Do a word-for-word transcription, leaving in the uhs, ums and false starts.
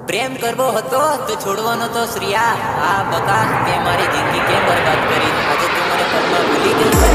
પ્રેમ કરવો હતો તો છોડવાનો તો શ્રિયા. આ બકા તે મારી જિંદગી કેમ બરબાદ કરી? આજે તું મને પગમાં ભૂલી ગઈ.